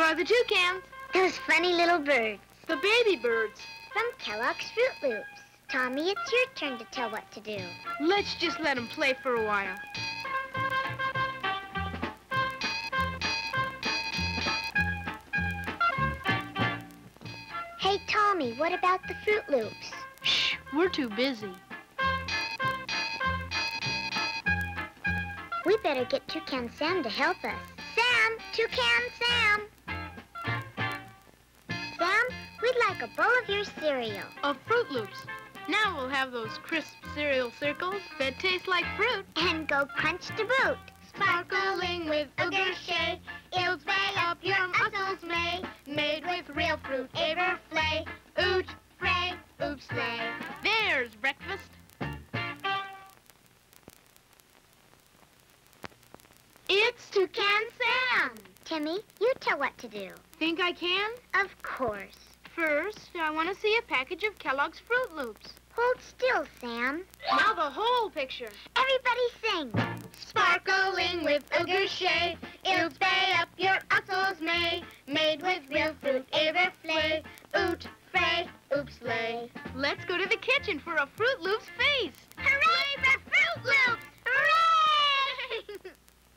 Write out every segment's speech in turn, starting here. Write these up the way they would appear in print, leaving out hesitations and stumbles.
are the toucans. Those funny little birds. The baby birds. From Kellogg's Fruit Loops. Tommy, it's your turn to tell what to do. Let's just let them play for a while. Hey, Tommy, what about the Fruit Loops? Shh, we're too busy. We better get Toucan Sam to help us. Sam! Toucan Sam! Sam, we'd like a bowl of your cereal. Of Fruit Loops. Now we'll have those crisp cereal circles that taste like fruit. And go crunch to boot. Sparkling with sugar shea, it'll sway up your muscles, May. Made with real fruit, everflay. Oot, fray, oops, slay. There's breakfast. It's Toucan Sam. Timmy, you tell what to do. Think I can? Of course. First, I want to see a package of Kellogg's Fruit Loops. Hold still, Sam. Now the whole picture. Everybody sing. Sparkling with sugar shea, it'll stay up your muscles, May. Made with real fruit, everflay. Oot, fray, oops, lay. Let's go to the kitchen for a Fruit Loops feast. Hooray for Fruit Loops! Hooray!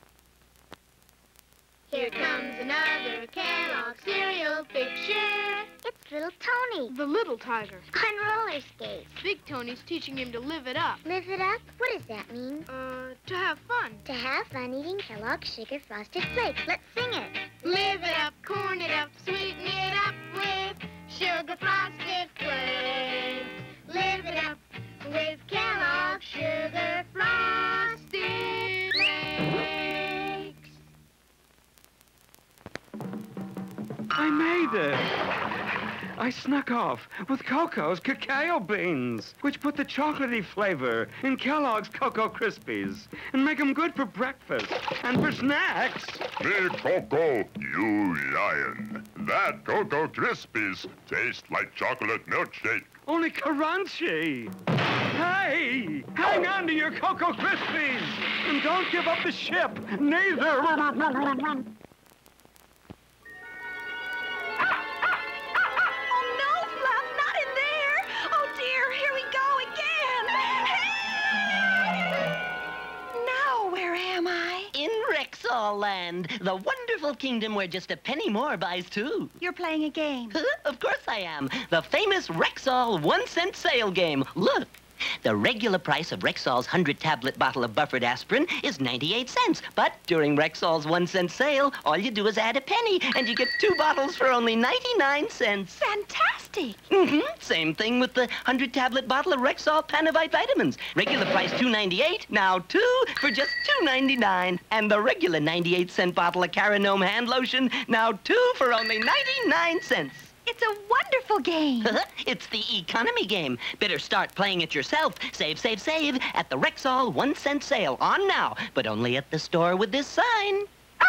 Here comes another Kellogg cereal picture. It's little Tony The little tiger. on roller skates. Big Tony's teaching him to live it up. Live it up? What does that mean? To have fun. To have fun eating Kellogg's Sugar Frosted Flakes. Let's sing it. Live it up, corn it up, sweeten it up with sugar frosted flakes. Live it up with Kellogg's Sugar Frosted Flakes. I made it! I snuck off with Coco's cacao beans, which put the chocolatey flavor in Kellogg's Cocoa Krispies and make them good for breakfast and for snacks. Big Coco, you lion. That Cocoa Krispies taste like chocolate milkshake. Only crunchy. Hey, hang on to your Cocoa Krispies and don't give up the ship, neither. Land, the wonderful kingdom where just a penny more buys two. You're playing a game. Of course I am. The famous Rexall 1-cent sale game. Look. The regular price of Rexall's 100-tablet bottle of buffered aspirin is 98 cents. But during Rexall's 1-cent sale, all you do is add a penny, and you get 2 bottles for only 99 cents. Fantastic. Same thing with the 100-tablet bottle of Rexall Panavite vitamins. Regular price $2.98, now 2 for just $2.99. And the regular 98-cent bottle of Caranome hand lotion, now 2 for only 99 cents. It's a wonderful game. It's the economy game. Better start playing it yourself. Save, save, save at the Rexall 1-cent sale. On now, but only at the store with this sign.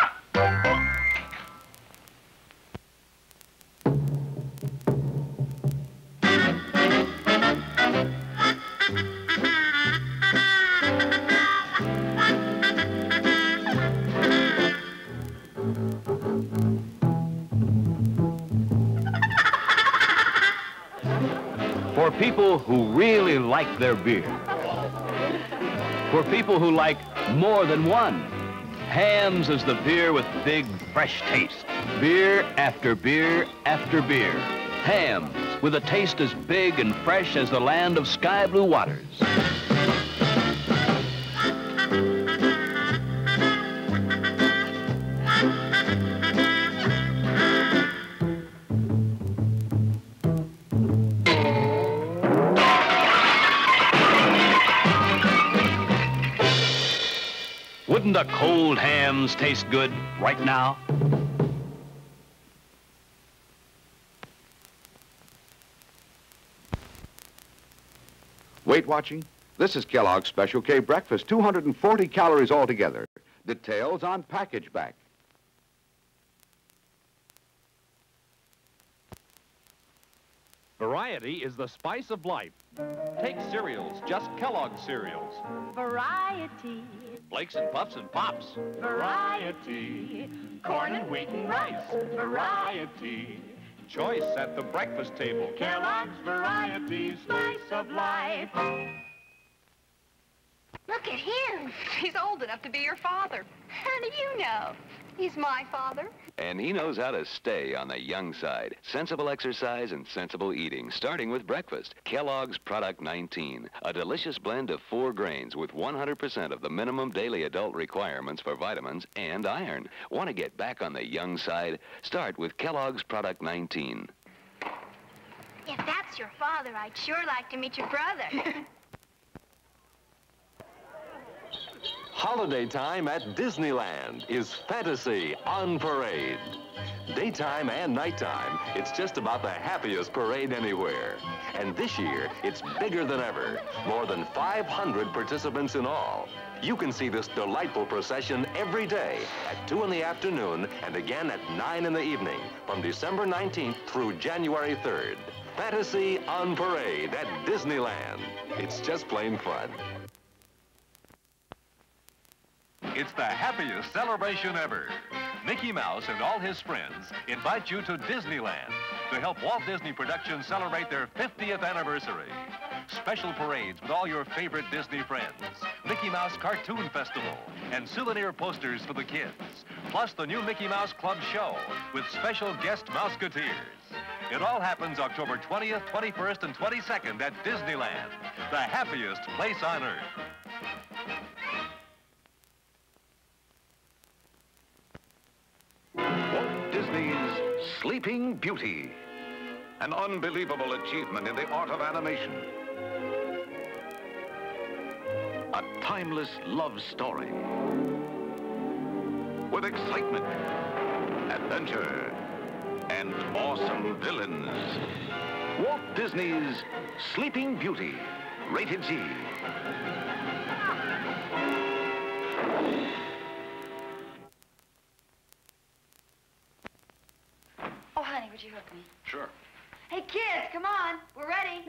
For people who really like their beer. For people who like more than one. Hamm's is the beer with big, fresh taste. Beer after beer after beer. Hamm's, with a taste as big and fresh as the land of sky blue waters. Wouldn't a cold Hamm's taste good right now? Weight watching? This is Kellogg's Special K breakfast, 240 calories altogether. Details on package back. Variety is the spice of life. Take cereals, just Kellogg's cereals. Variety. Flakes and Puffs and Pops. Variety. Corn and wheat and rice. Variety. Choice at the breakfast table. Kellogg's Variety, spice of life. Look at him. He's old enough to be your father. How do you know? He's my father. And he knows how to stay on the young side. Sensible exercise and sensible eating, starting with breakfast. Kellogg's Product 19, a delicious blend of 4 grains with 100% of the minimum daily adult requirements for vitamins and iron. Want to get back on the young side? Start with Kellogg's Product 19. If that's your father, I'd sure like to meet your brother. Holiday time at Disneyland is fantasy on parade. Daytime and nighttime, it's just about the happiest parade anywhere. And this year, it's bigger than ever. More than 500 participants in all. You can see this delightful procession every day at 2 in the afternoon and again at 9 in the evening from December 19th through January 3rd. Fantasy on parade at Disneyland. It's just plain fun. It's the happiest celebration ever. Mickey Mouse and all his friends invite you to Disneyland to help Walt Disney Productions celebrate their 50th anniversary. Special parades with all your favorite Disney friends, Mickey Mouse Cartoon Festival, and souvenir posters for the kids, plus the new Mickey Mouse Club show with special guest Mouseketeers. It all happens October 20th, 21st, and 22nd at Disneyland, the happiest place on earth. Walt Disney's Sleeping Beauty, an unbelievable achievement in the art of animation. A timeless love story with excitement, adventure, and awesome villains. Walt Disney's Sleeping Beauty, rated G. Oh, honey, would you hook me? Sure. Hey, kids, come on. We're ready.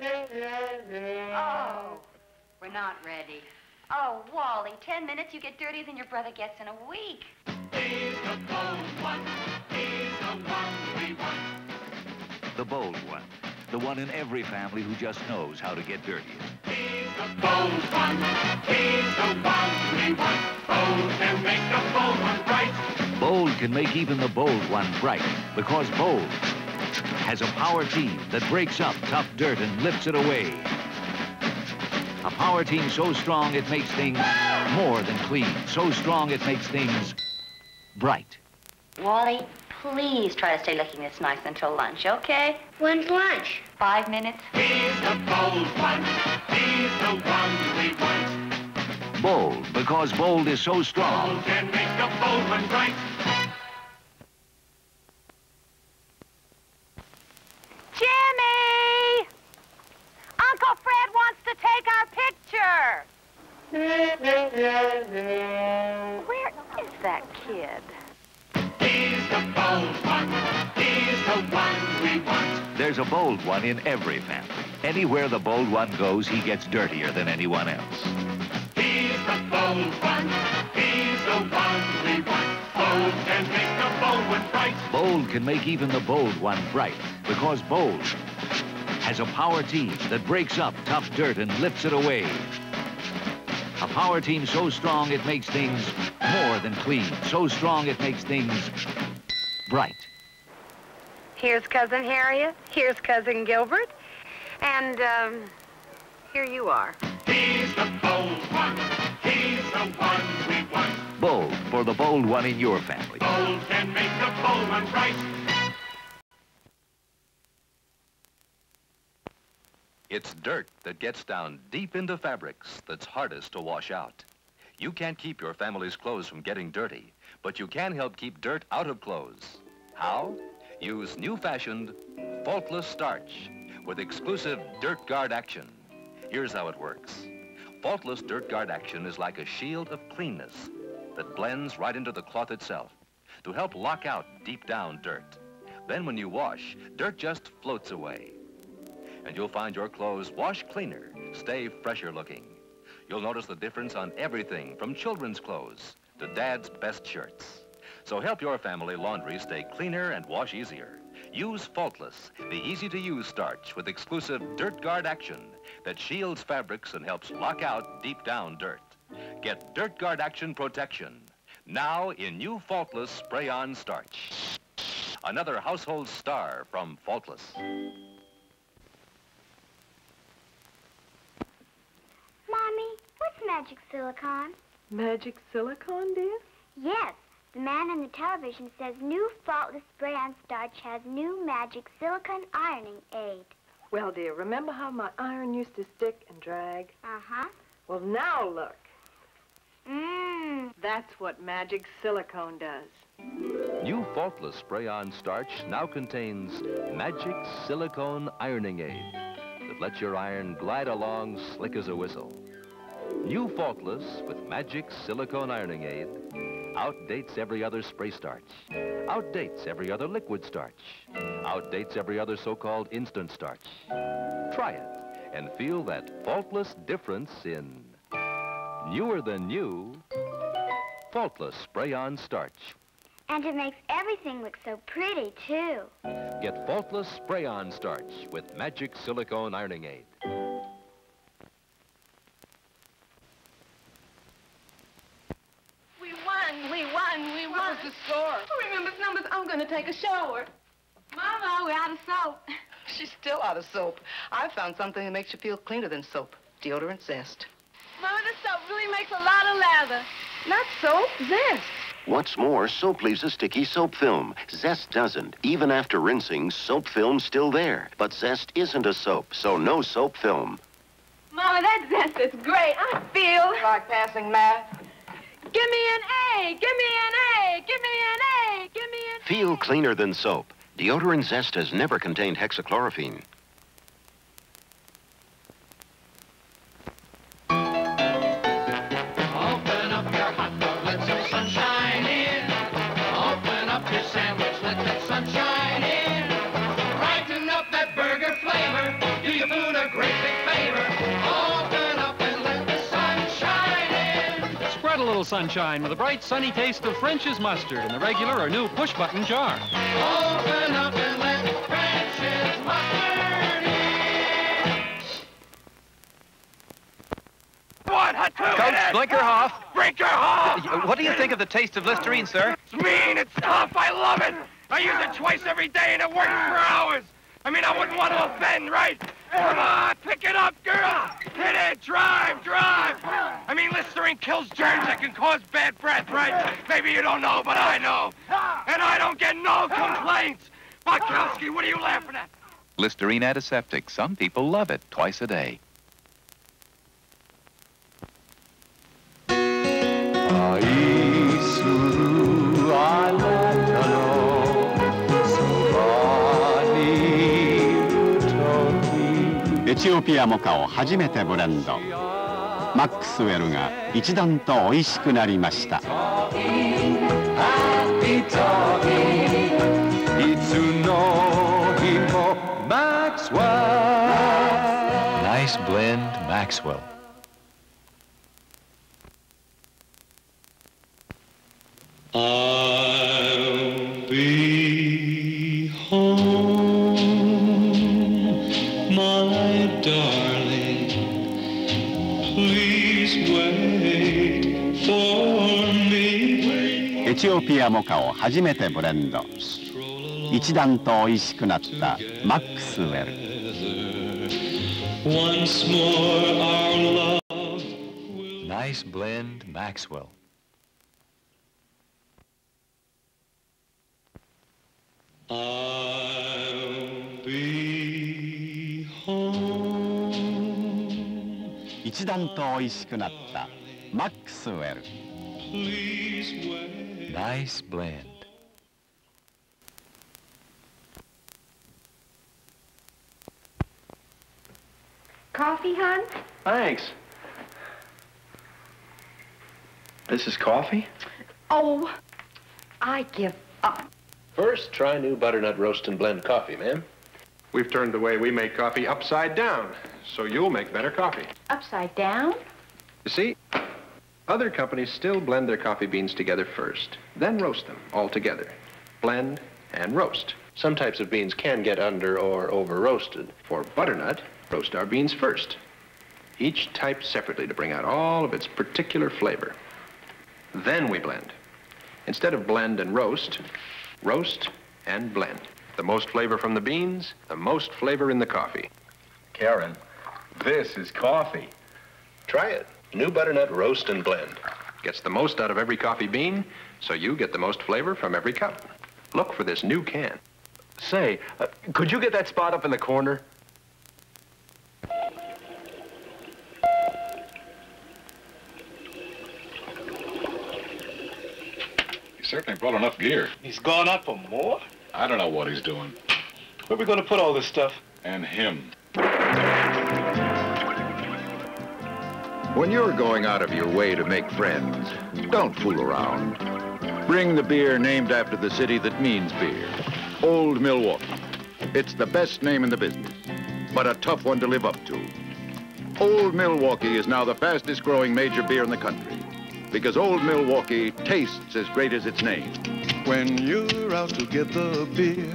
Oh, we're not ready. Oh, Wally, 10 minutes, you get dirtier than your brother gets in a week. He's the bold one. He's the one we want. The bold one. The one in every family who just knows how to get dirtier. He's the bold one. He's the one we want. Bold can make the bold one bright. Bold can make even the bold one bright, because Bold has a power team that breaks up tough dirt and lifts it away. A power team so strong it makes things more than clean. So strong it makes things bright. Wally, please try to stay looking this nice until lunch, okay? When's lunch? 5 minutes. He's the bold one. He's the one we want. Bold, because Bold is so strong. Bold can make the bold one bright. Jimmy! Uncle Fred wants to take our picture. Where is that kid? He's the bold one. He's the one we want. There's a bold one in every family. Anywhere the bold one goes, he gets dirtier than anyone else. He's the bold one. He's the one we want. Bold can make the bold one bright. Bold can make even the bold one bright, because Bold has a power team that breaks up tough dirt and lifts it away. A power team so strong it makes things more than clean. So strong it makes things bright. Here's Cousin Harriet. Here's Cousin Gilbert. And, here you are. He's the bold one. He's the one we want. Bold for the bold one in your family. Bold can make the bold one bright. It's dirt that gets down deep into fabrics that's hardest to wash out. You can't keep your family's clothes from getting dirty, but you can help keep dirt out of clothes. How? Use new-fashioned, faultless starch with exclusive Dirt Guard action. Here's how it works. Faultless Dirt Guard action is like a shield of cleanness that blends right into the cloth itself to to help lock out deep down dirt. Then when you wash, dirt just floats away. and you'll find your clothes wash cleaner, stay fresher looking. You'll notice the difference on everything from children's clothes to Dad's best shirts. So help your family laundry stay cleaner and wash easier. Use Faultless, the easy-to-use starch with exclusive Dirt Guard action that shields fabrics and helps lock out deep-down dirt. Get Dirt Guard action protection, now in new Faultless spray-on starch. Another household star from Faultless. Mommy, what's magic silicone? Magic silicone, dear? Yes. The man on the television says new Faultless spray-on starch has new magic silicone ironing aid. Well, dear, remember how my iron used to stick and drag? Uh-huh. Well, now look. Mmm. That's what magic silicone does. New Faultless spray-on starch now contains Magic Silicone Ironing Aid that lets your iron glide along slick as a whistle. New Faultless with Magic Silicone Ironing Aid outdates every other spray starch, outdates every other liquid starch, outdates every other so-called instant starch. Try it and feel that faultless difference in newer than new Faultless spray-on starch. And it makes everything look so pretty, too. Get Faultless spray-on starch with Magic Silicone Ironing Aid. We won. What was the score? Remember, numbers, I'm going to take a shower. Mama, we're out of soap. She's still out of soap. I found something that makes you feel cleaner than soap. Deodorant Zest. Mama, the soap really makes a lot of lather. Not soap, Zest. What's more, soap leaves a sticky soap film. Zest doesn't. Even after rinsing, soap film's still there. But Zest isn't a soap, so no soap film. Mama, that Zest is great. I feel like passing math. Give me an A! Give me an A! Give me an A! Give me an A! Feel cleaner than soap. Deodorant Zest has never contained hexachlorophene. Open up your hot dog, let some sunshine in. Open up your sandwich, let that sunshine in. Brighten up that burger flavor, do your food a great big favor. Open up and let the sunshine in. Spread a little sunshine with a bright, sunny taste of French's mustard in the regular or new push-button jar. Open up and let French's mustard in. One, hot two, Coach Blinkerhoff. Brinkerhoff! What do you think of the taste of Listerine, sir? It's mean, it's tough, I love it! I use it twice every day and it works for hours! I mean, I wouldn't want to offend, right? Come on, pick it up, girl! Hit it, drive! I mean, Listerine kills germs that can cause bad breath, right? Maybe you don't know, but I know. And I don't get no complaints! Bukowski, what are you laughing at? Listerine antiseptic. Some people love it twice a day. エチオピアモカを初めてブレンド。マックスウェルが一段と美味しくなりました。 Nice blend, Maxwell. I'll be home, my darling. Please wait for me. エチオピアモカを初めてブレンド。一段と美味しくなったマックスウェル。 Once more our love. Nice blend, Maxwell. I'll be home. 一段と美味しくなったマックスウェル。 Please wait. Nice blend. Coffee, hon? Thanks. This is coffee? Oh, I give up. First, try new butternut roast and blend coffee, ma'am. We've turned the way we make coffee upside down, so you'll make better coffee. Upside down? You see, other companies still blend their coffee beans together first, then roast them all together. Blend and roast. Some types of beans can get under or over roasted. For butternut, roast our beans first. Each type separately to bring out all of its particular flavor. Then we blend. Instead of blend and roast and blend. The most flavor from the beans, the most flavor in the coffee. Karen, this is coffee. Try it. New butternut roast and blend. Gets the most out of every coffee bean, so you get the most flavor from every cup. Look for this new can. Say, could you get that spot up in the corner? He certainly brought enough gear. He's gone out for more? I don't know what he's doing. Where are we going to put all this stuff? And him. When you're going out of your way to make friends, don't fool around. Bring the beer named after the city that means beer, Old Milwaukee. It's the best name in the business, but a tough one to live up to. Old Milwaukee is now the fastest growing major beer in the country, because Old Milwaukee tastes as great as its name. When you're out to get the beer,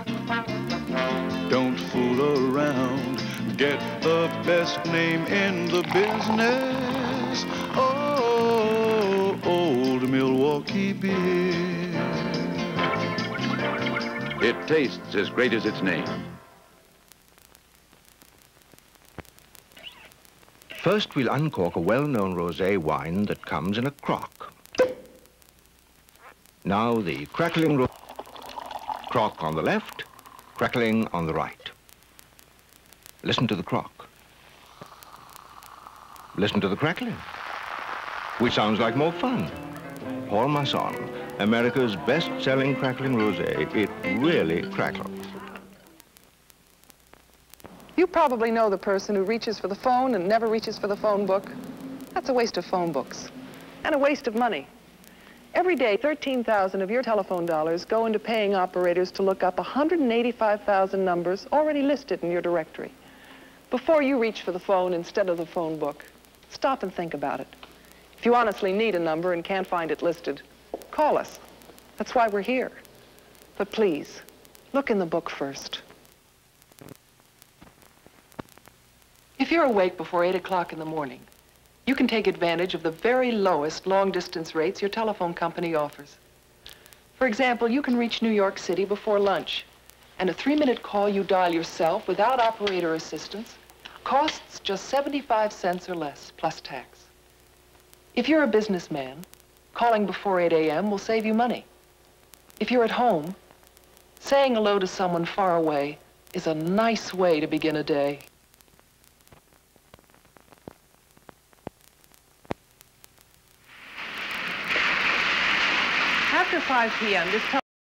don't fool around. Get the best name in the business. Oh, Old Milwaukee beer. It tastes as great as its name. First, we'll uncork a well-known rosé wine that comes in a crock. Now the crackling crock on the left, crackling on the right. Listen to the crock. Listen to the crackling, which sounds like more fun. Paul Masson, America's best-selling crackling rosé. It really crackles. You probably know the person who reaches for the phone and never reaches for the phone book. That's a waste of phone books and a waste of money. Every day, 13,000 of your telephone dollars go into paying operators to look up 185,000 numbers already listed in your directory. Before you reach for the phone instead of the phone book, stop and think about it. If you honestly need a number and can't find it listed, call us. That's why we're here. But please, look in the book first. If you're awake before 8 o'clock in the morning, you can take advantage of the very lowest long-distance rates your telephone company offers. For example, you can reach New York City before lunch, and a 3-minute call you dial yourself without operator assistance costs just 75 cents or less, plus tax. If you're a businessman, calling before 8 a.m. will save you money. If you're at home, saying hello to someone far away is a nice way to begin a day. After 5 p.m., this